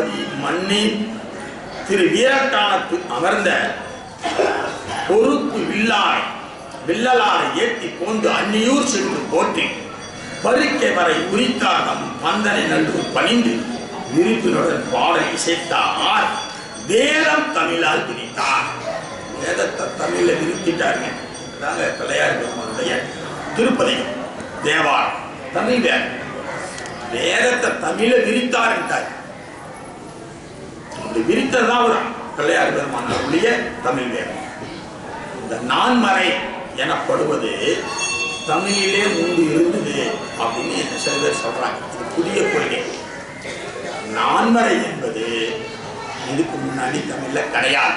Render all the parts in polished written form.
மண்ணின் திரு வீரட்டானத்து அமர்ந்த பொறுப்பு வில்லலாரை ஏற்றி போந்து அந்நியூர் சென்று போற்றி பருக்கை வரை உரித்தாகம் பந்தனை நன்று பணிந்து விருப்பினுடன் பாடல் இசைத்தார். வேதம் தமிழால் விரித்தார். வேதத்தை தமிழ விரித்திட்டாருங்க. அதாங்க பிள்ளையார் பெருமானுடைய திருப்பதிகம் தேவாரம் தமிழ் வேதம். வேதத்தை தமிழ விரித்தார் என்றார். விரித்ததான் ஒரு பிள்ளையார் பெருமானுடைய தமிழ் வேதம். இந்த நான்மறை எனப்படுவது தமிழிலே முன்பு இருந்தது அப்படின்னு சில பேர் சொல்றாங்க. இது புதிய கொள்கை. நான்மறை என்பது இதுக்கு முன்னாடி தமிழ்ல கிடையாது.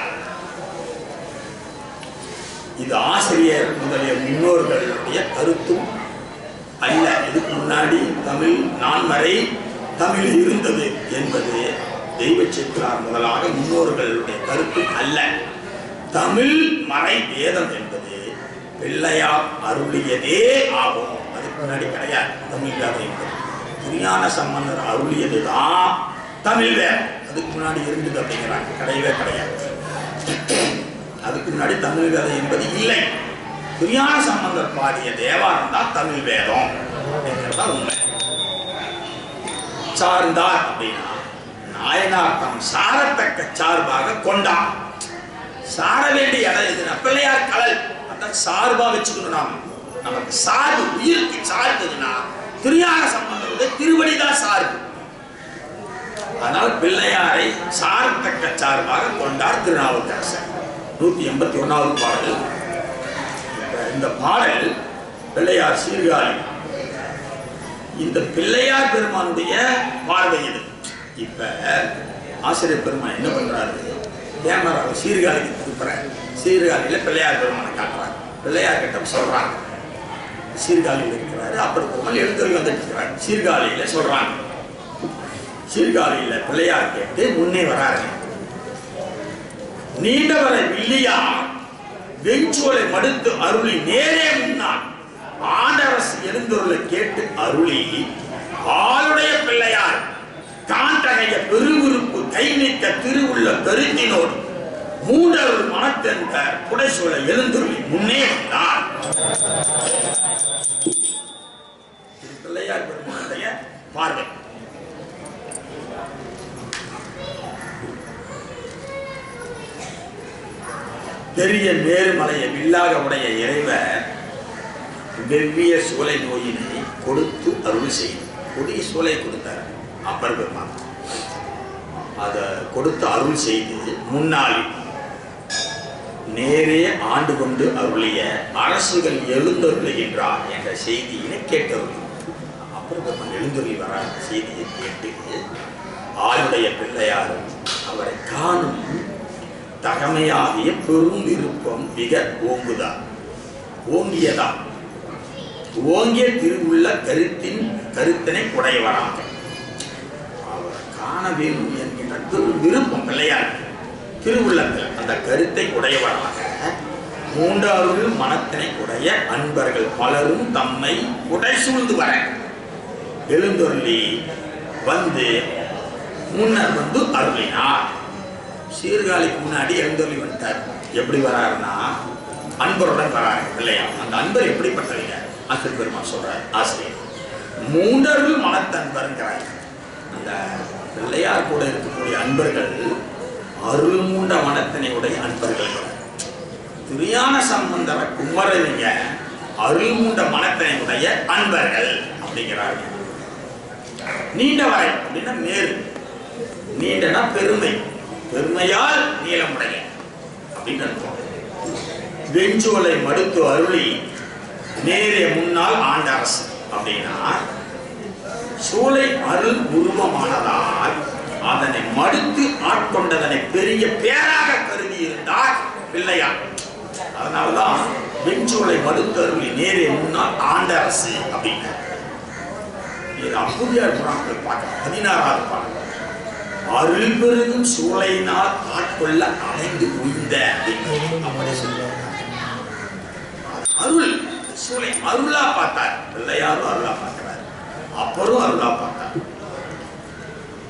இது ஆசிரியர் முதலிய முன்னோர்களுடைய கருத்தும் அல்ல. இதுக்கு முன்னாடி தமிழ் நான்மறை தமிழ் இருந்தது என்பது தெய்வ செக்குலார் முதலாக முன்னோர்களுடைய கருத்தும் அல்ல. தமிழ் மறை வேதம் என்பது பிள்ளையார் அருளியதே ஆகும். அதுக்கு முன்னாடி கிடையாது தமிழ் வேதம் என்பது. திருஞான சம்பந்தர் அருளியதுதான் தமிழ் வேதம். அதுக்கு முன்னாடி இருந்தது அப்படிங்கிறாங்க. கிடையவே கிடையாது. அதுக்கு முன்னாடி தமிழ் வேதம் என்பது இல்லை. திருஞான சம்பந்தர் பாடிய தேவாரம் தான் தமிழ் வேதம் அப்படிங்கிறதா உண்மை. சார்ந்தார் அப்படின்னா நாயனார் தம் சாரத்தக்க சார்பாக கொண்டார். சார வேண்டிய இடம் எதுனா பிள்ளையார் கடல். அதான் சார்பா வச்சுக்கணும். நமக்கு சார்பு உயிருக்கு சார்ந்ததுன்னா திருஞான சம்பந்தருடைய திருவடிதான் சார்பு. அதனால் பிள்ளையாரை சாரத்தக்க சார்பாக கொண்டார் திருநாவுக்கரசர். 181வது பாடல். இந்த பாடல் பிள்ளையார் சீர்காழி. இந்த பிள்ளையார் பெருமானுடைய பார்வை இது. இப்ப ஆசிரியர் பெருமான் என்ன பண்றாரு? கேமராவை சீர்காழிக்கு திருப்புறாரு. சீர்காழியில பிள்ளையார் பெருமானை காட்டுறாரு. பிள்ளையார் கிட்ட சொல்றாங்க சீர்காழியில் இருக்கிறாரு. அப்படி பெருமாள் எழுந்தருள் வந்துட்டு இருக்கிறாரு. சீர்காழியில சொல்றாங்க. சீர்காழியில பிள்ளையார் கேட்டு முன்னே வராரு. நீண்டவரை வில்லியார் வெஞ்சோலை மடுத்து அருளி நேரே முன்னாள் ஆண்டரசு எழுந்தொருளை கேட்டு அருளி ஆளுடைய பிள்ளையார் காண்டகைய பெருவிருப்பு கை நீக்க திருவுள்ள கருத்தினோடு மூன்றருள் மனத்தென்ற புடைசூழலை எழுந்தொருளி முன்னே வந்தார். பிள்ளையார் பெருமானுடைய பார்வை. பெரிய மேருமலையை வில்லாக உடைய இறைவர் வெவ்விய சூளை நோயினை கொடுத்து அருள் செய்து கொடிய சூளை கொடுத்தார். அப்பர் பெருமான் அதை கொடுத்து அருள் செய்து முன்னாள் நேரே ஆண்டு கொண்டு அருளிய அரசுகள் எழுந்தருளுகின்றார் என்ற செய்தியினை கேட்டருள். அப்பர் பெருமான் எழுந்தருளி வர செய்தியை கேட்டு ஆளுடைய பிள்ளையாரும் அவரை காணும் தகமையாகிய பெரும் விருப்பம் மிக ஓங்கியதான் ஓங்கிய திருவுள்ள கருத்தினை உடையவராக அவர் காண வேண்டும் என்கின்ற விருப்பம் பிள்ளையார் திருவுள்ளத்தில் அந்த கருத்தை உடையவராக மூன்றாவது மனத்தினை உடைய அன்பர்கள் பலரும் தம்மை உடை சூழ்ந்து வர எழுந்தொருளி வந்து முன்னர் வந்து அருளினார். சீர்காழிக்கு முன்னாடி எழுந்தொருளி வந்துட்டார். எப்படி வராருன்னா அன்பருடன் வராரு பிள்ளையா. அந்த அன்பர் எப்படிப்பட்டவங்க? ஆசிரியர் பெருமான் சொல்றார். ஆசிரியர் மூன்றருள் மனத்தன்பர்ங்கிறார். அந்த பிள்ளையார் கூட இருக்கக்கூடிய அன்பர்கள் அருள் மூண்ட மனத்தினை உடைய அன்பர்கள். திருஞான சம்பந்தர குமரவிங்க அருள் மூண்ட மனத்தினை உடைய அன்பர்கள் அப்படிங்கிறார்கள். நீண்டவரை அப்படின்னா மேரு, நீண்டனா பெருமை, பெருமையால் நீளமுடைய அப்படின்னு அர்த்தம். வெஞ்சோலை மடுத்து அருளி நேரே முன்னால் ஆண்ட அரசு அப்படின்னா சூளை அருள் உருவமானதால் அதனை மடுத்து ஆட்கொண்டதனை பெரிய பேராக கருதி இருந்தார் பிள்ளையார். அதனால்தான் வெஞ்சோலை மடுத்து அருளி நேரே முன்னால் ஆண்ட அரசு அப்படின்னு. இது அப்புதியார் புராணத்தில் பார்க்க 16வது பாடல். அருள் பெருகும் சூளையினால் ஆட்கொள்ள அடைந்து உய்ந்த அப்படி சொல்லுவாங்க. அருள் சூளை அருளா பார்த்தார். பிள்ளையாரும் அருளா பார்க்கிறார். அப்பரும் அருளா பார்த்தார்.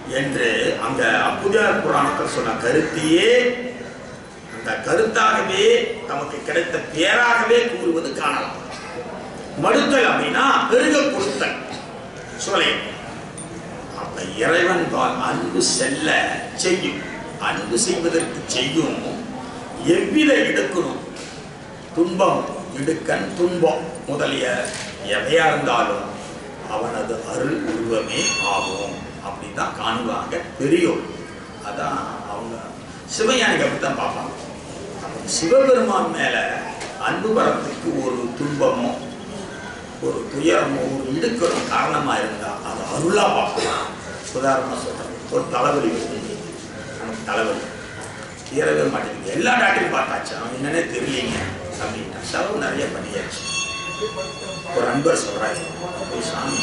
என்று அந்த அப்புதியார் புராணத்தில் சொன்ன கருத்தையே அந்த கருத்தாகவே நமக்கு கிடைத்த பேராகவே கூறுவது காணலாம். மடுத்தல் அப்படின்னா பெருக கொடுத்தல் சோலை. அப்ப இறைவன் பால் அன்பு செல்ல செய்யும், அன்பு செய்வதற்கு செய்யும். எவ்வித இடுக்கணும், துன்பம் இடுக்கன் துன்பம் முதலிய எவையா இருந்தாலும் அவனது அருள் உருவமே ஆகும் அப்படிதான் காணுவாங்க பெரியோர். அதான் அவங்க சிவஞானிக்கு அப்படித்தான் பார்ப்பாங்க. சிவபெருமான் மேல அன்பு வரத்துக்கு ஒரு துன்பமோ ஒரு துயரமோ ஒரு இடுக்கணும் காரணமா இருந்தா அது அருளா பார்க்கலாம். உதாரணமா சொல்றேன், ஒரு தலைவலி வருது, நமக்கு தலைவலி தீரவே மாட்டேங்குது, எல்லா டாக்டரையும் பார்த்தாச்சு, அவன் என்னன்னே தெரியலீங்க அப்படின்ட்டா, செலவு நிறைய பண்ணியாச்சு. ஒரு அன்பர் சொல்றாரு, சாமி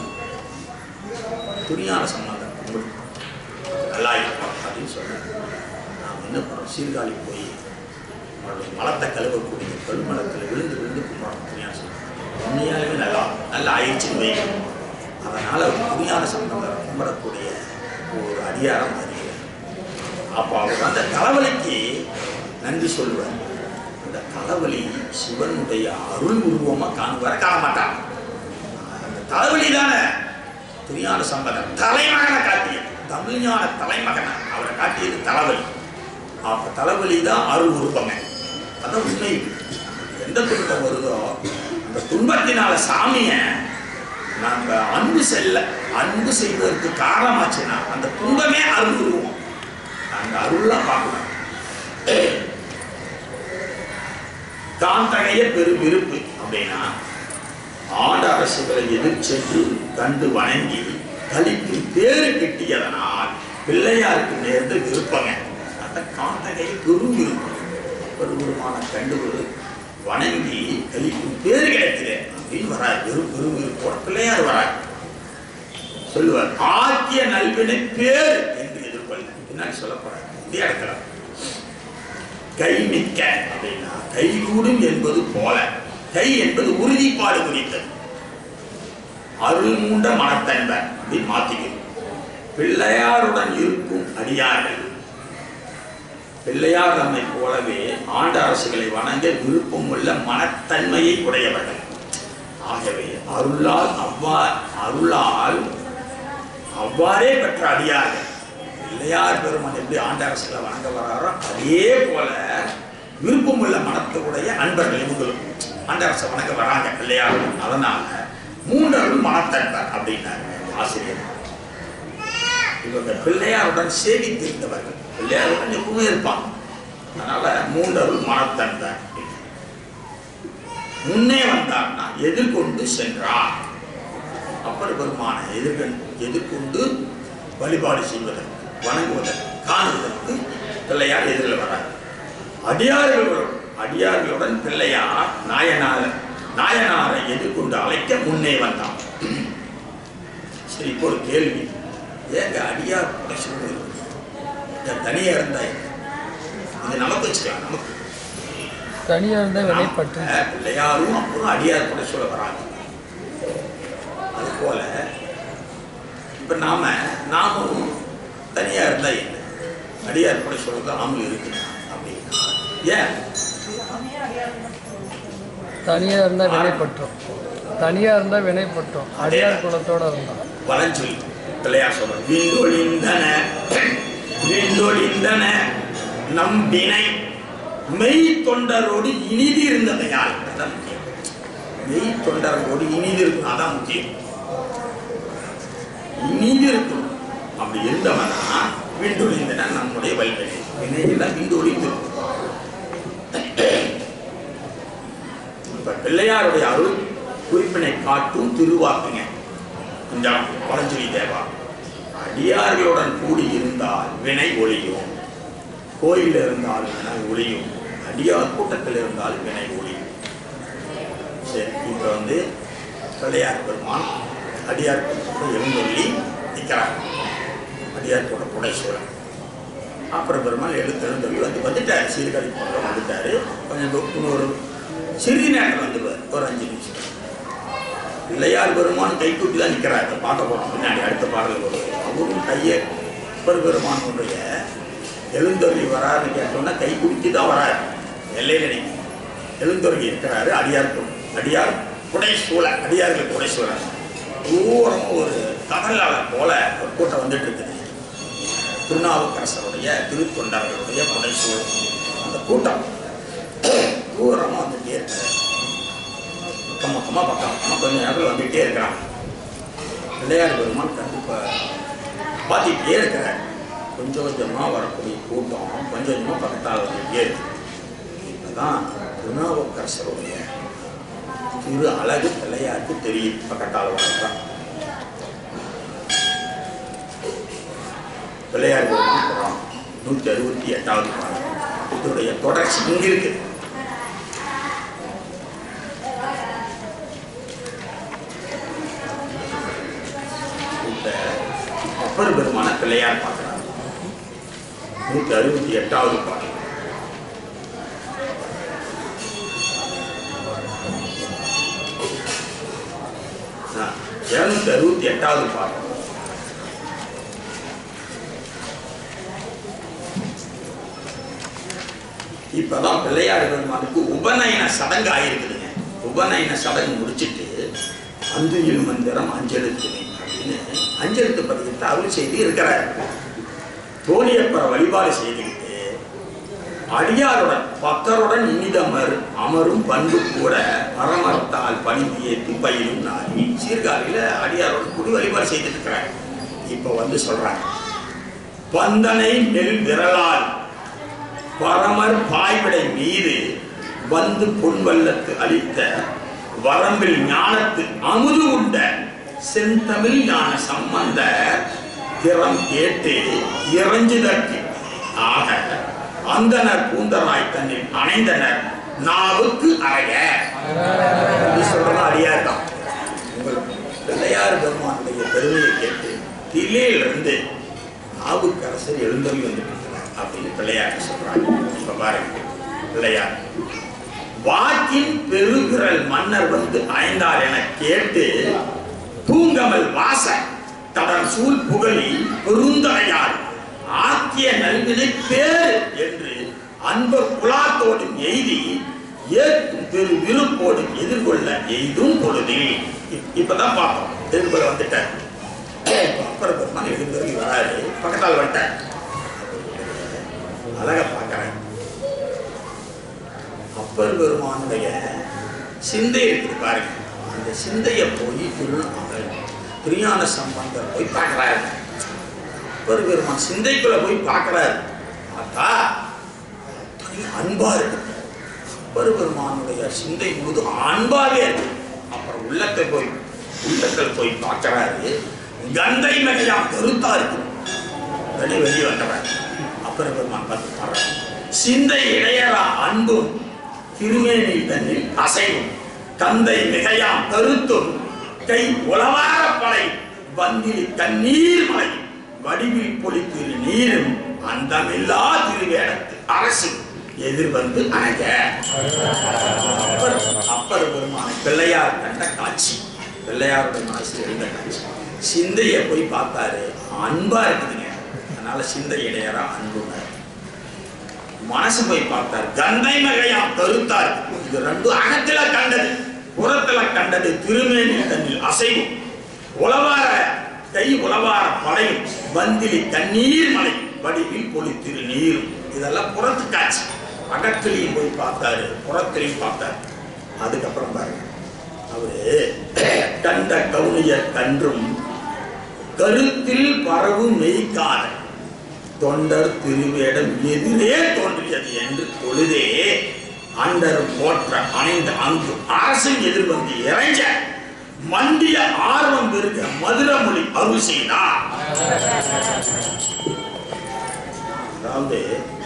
துணியான சம்பந்தம் நல்லா இருக்கும் அப்படின்னு சொல்றாரு. நாம் என்ன பண்ணுறோம், சீர்காழி போய் அவருடைய மலத்தை கழுவக்கூடிய கழுமலத்தில் விழுந்து விழுந்து கும்பிடணும். துணியான சம்பந்தம் உண்மையாலுமே நல்லா ஆயிடுச்சுன்னு வைக்கணும். அதனால் ஒரு துணியான சம்பந்தம் கும்பிடக்கூடிய ஒரு அடியாரம் அறிகிறார். அப்போ அவர் அந்த தலைவலிக்கு நன்றி சொல்லுவார். அந்த தலைவலி சிவனுடைய அருள் உருவமாக காணுவார காண மாட்டாங்க. அந்த தலைவலி தானே துணியான சம்பந்தம் தலைமகனை காட்டியது, தமிழ்ஞான தலைமகனை அவரை காட்டியது தலைவலி. அப்போ தலைவலி தான் அருள் உருவமே. அதான் உண்மை. எந்த துன்பம் வருதோ அந்த துன்பத்தினால சாமியை நாங்க அன்பு செய்வதற்கு காரணமாச்சுன்னா அந்த துன்பமே அருள் உருவம். அந்த அருள்லாம் பார்க்கணும். காந்தகைய பெரும் விருப்பு அப்படின்னா ஆண்ட அரசுகளை எதிர்ச்சென்று கண்டு வணங்கி கலிக்கு பேரு கிட்டியதனால் பிள்ளையாருக்கு நேர்ந்து விருப்பங்க. அந்த காந்தகைய பெரும் விருப்பம். பெருமான கண்டு வணங்கி கலிக்கு பேரு கிடைக்குது அப்படின்னு வராது. பெரும் விருப்போட பிள்ளையார் வராது. சொல்லுவார், ஆக்கிய நல்வினை பேர் என்று எதிர்கொள்ள பின்னாடி சொல்ல போறாரு. இந்த இடத்துல கை மிக்க அப்படின்னா கைகூடும் என்பது போல, கை என்பது உறுதிப்பாடு குறித்தது. அருள் மூண்ட மனத்தன்பர் அப்படின்னு மாத்திக்கணும். பிள்ளையாருடன் இருக்கும் அடியார்கள் பிள்ளையார் நம்மை போலவே ஆண்ட அரசுகளை வணங்க விருப்பம் உள்ள மனத்தன்மையை உடையவர்கள். ஆகவே அருளால் அவ்வாறே பெற்ற அடியார்கள் பிள்ளையார் பெருமான் எப்படி ஆண்ட அரசுகளை வணங்க வராரோ அதே போல விருப்பம் உள்ள மனத்துடைய அன்பர்கள் இவங்களும் ஆண்ட அரசை வணங்க வராங்க பிள்ளையார். அதனால மூன்றருள் மனத்தன்பர் அப்படின்னாரு ஆசிரியர். இவங்க பிள்ளையாருடன் சேவித்திருந்தவர்கள், பிள்ளையாருடன் எப்பவுமே இருப்பாங்க. அதனால மூன்றருள் மனத்தன்பர். முன்னே வந்தார்னா எதிர்கொண்டு சென்றார். அப்பர் பெருமான எதிர்கொண்டு வழிபாடு செய்வதற்கு வணங்குவதற்கு காணுவதற்கு பிள்ளையார் எதிரில் வரார். அடியார்களுடன் பிள்ளையார் நாயனாரை எதிர்கொண்டு அழைக்க முன்னே வந்தான். சரி, இப்போ ஒரு கேள்வி, ஏங்க அடியார் தனியா இருந்தா இது நமக்கு வச்சுக்கலாம். நமக்கு தனியா இருந்தா வினைப்பட்டு பிள்ளையாரும் அப்புறம் அடியார் கூட சொல்ல வராங்க. அது போல இப்ப நாமும் தனியா இருந்தா என்ன, அடியார் கூட சொல்றது நாமும் இருக்கு அப்படின்னா ஏன் தனியா இருந்தா வினைப்பட்டோம் அடியார் குலத்தோட இருந்தோம் பலன் சொல்லி பிள்ளையார் சொல்ற வீண்டொழிந்தன நம் வினை மெய் தொண்டரோடு இனிது இருந்ததையால். அதான் முக்கியம். மெய் தொண்டரோடு இனிது இருக்கணும், அதான் முக்கியம். இனிது இருக்கணும். அப்படி இருந்தவனா வீண்டொழிந்தன நம்முடைய வல்வினை வினையெல்லாம் வீண்டொழிந்து. இப்ப பிள்ளையாருடைய அருள் குறிப்பினை காட்டும் திருவாக்குங்க. கொஞ்சம் பழஞ்சொலி தேவா. அடியார்களுடன் கூடி இருந்தால் வினை ஒளியும், கோயில் இருந்தால் வினை ஒளியும், அடியார் கூட்டத்தில் இருந்தால் வினை ஒளியும். சரி, இப்போ பிள்ளையார் பெருமான் அடியார் கூட்டத்தோட எழுந்தொல்லி நிற்கிறார். அடியார் கூட்ட புடைசூழல். அப்புறம் பெருமாள் எழுந்தொல்லி வந்துட்டார். சீர்காழி போன்ற வந்துட்டாரு. கொஞ்சம் இன்னொரு சிறிது நேரத்தில் வந்துடுவார், ஒரு 5 நிமிஷம். பிள்ளையார் பெருமான் கைக்கூட்டி தான் நிற்கிறார். அதை பார்க்க போகிறோம் முன்னாடி அடுத்த பாடல் வருது. அவரும் கையை அப்பர் பெருமானுடைய எழுந்தொருளி வராருன்னு கேட்டோன்னா கைக்குடிக்கு தான் வராரு. எல்லையில் நினைக்கும் எழுந்தொருளி இருக்கிறாரு. அடியார் புடைசூழ அடியார்கள் புடைசூழ தூரம் ஒரு கடலாளர் போல ஒரு கூட்டம் வந்துட்டு இருக்குது. திருநாவுக்கரசருடைய திருத்தொண்டர்களுடைய புடைசூழ அந்த கூட்டம் தூரமாக வந்துட்டே இருக்கிறார். பக்கம் கொஞ்சம் நேரத்தில் வந்துகிட்டே இருக்கிறாங்க. பிள்ளையார் பெருமான் கண்டிப்பாக பார்த்துக்கிட்டே இருக்கிறார். கொஞ்சம் கொஞ்சமாக வரக்கூடிய கூட்டம் கொஞ்சம் கொஞ்சமாக பக்கத்தால் வந்துகிட்டே இருக்கு. இதுதான் திருநாவுக்கரசருடைய திரு அழகு பிள்ளையாருக்கு தெரியும். பக்கத்தால் வரதான் பிள்ளையார் பெருமான் புறம் 168வது பாடல். இதனுடைய தொடர்ச்சி இங்கே இருக்கு. அப்பர் பெருமான பிள்ளையார் பார்க்கிறார். 168வது பாடல். ஆ 268வது பாடல். இப்பதான் பிள்ளையார் பெருமானுக்கு உபநயன சடங்கு ஆயிருக்குதுங்க. உபநயன சடங்கு முடிச்சுட்டு அந்துயில் மந்திரம் அஞ்செழுத்துமே அப்படின்னு அஞ்செழுத்து பதிகத்தை அருள் செய்து இருக்கிறார். தோழியப்பரை வழிபாடு செய்துக்கிட்டு அடியாருடன் பக்தருடன் இனிதமர் அமரும் பண்பு கூட மரமரத்தால் பணிந்து ஏற்றி பயிலும் நாளி சீர்காழியில அடியாருடன் கூடி வழிபாடு செய்துட்டு இருக்கிறார். இப்ப வந்து சொல்றாங்க, பந்தனை நெல் விரலால் பரமர் பாய்விடை மீது வந்து பொன்வல்லத்து அளித்த வரம்பில் ஞானத்து அமுது உண்ட செந்தமிழ் ஞான சம்பந்த திறம் கேட்டு இறைஞ்சுதற்கு ஆக அந்தனர் பூந்தராய் தன்னில் அணைந்தனர் நாவுக்கு அறைய சொல்ற அடியார் தான். உங்கள் பிள்ளையார் பெருமானுடைய பெருமையை கேட்டு தில்லையிலிருந்து நாவுக்கரசர் எழுந்தொழி வந்துட்டு அப்படின்னு பிள்ளையார் சொல்றாங்க. இப்ப பாருங்க, பிள்ளையார் வாக்கின் பெருகுரல் மன்னர் வந்து அணைந்தார் என கேட்டு தூங்கமல் வாச தடன் சூழ் புகழி பெருந்தரையார் ஆக்கிய நல்வினை பேர் என்று அன்பர் குலாத்தோடும் எய்தி ஏற்கும் பெரு விருப்போடும் எதிர்கொள்ள எய்தும் பொழுதில் இப்பதான் பார்ப்போம். எதிர்கொள்ள வந்துட்டார். அப்பர் பெருமான் எழுந்தொழி வராரு. பக்கத்தால் வந்துட்டார். அழக பார்க்கிறேன். அப்பர் பெருமானுடைய சிந்தை இருக்குது பாருங்க. அந்த சிந்தையை போய் திருஞான சம்பந்தர் போய் பார்க்கிறாரு. அப்பர் பெருமான் சிந்தைக்குள்ள போய் பார்க்கிறாரு. பார்த்தா அன்பா இருக்கு. அப்பர் பெருமானுடைய சிந்தை முழுது அன்பாவே இருக்கு. அப்புறம் உள்ளத்தில் போய் பார்க்கிறாரு. கந்தை மிகையா கருத்தா இருக்கு. வெளியே வந்தவர் அப்பர் பெருமான் பார்த்து பாடுறார். சிந்தை இடையரா அன்பும் திருமேனி தன்னில் அசைவும் தந்தை மிகையாம் கருத்தும் கை உளவார படை வந்தில் தண்ணீர் மலை வடிவில் பொழித்திரு நீரும் அந்தமில்லா திருவேடத்து அரசு எதிர் வந்து அணைக. அப்பர் பெருமான பிள்ளையார் கண்ட காட்சி, பிள்ளையாருடைய மனசில் இருந்த காட்சி. சிந்தையை போய் பார்த்தாரு. அன்பா இருக்குதுங்க. அதனால சிந்தை இடையரா அன்புங்க. மனசு போய் பார்த்தார். கந்தை மிகையாம் கருத்தார். இது ரெண்டும் அகத்துல கண்டது, புறத்துல கண்டது. திருமேனி தன்னில் அசைவும் உளவார கை உளவார படையும் வந்திலி தண்ணீர் மலை வடிவில் பொழித்திரு நீரும். இதெல்லாம் புறத்து காட்சி. அகத்திலையும் போய் பார்த்தாரு, புறத்திலையும் பார்த்தாரு. அதுக்கப்புறம் பாருங்க, அவரு கண்ட கவுனியர் கன்றும் கருத்தில் பரவு மெய்க்காத தொண்டர் திருவேடம் எதிரே தோன்றியது என்று பொழுதே அண்டர் போற்ற அணைந்த அங்கு அரசின் எதிர்வந்து இறைஞ்ச மண்டிய ஆர்வம் பெருக மதுரமொழி அருள் செய்தார். அதாவது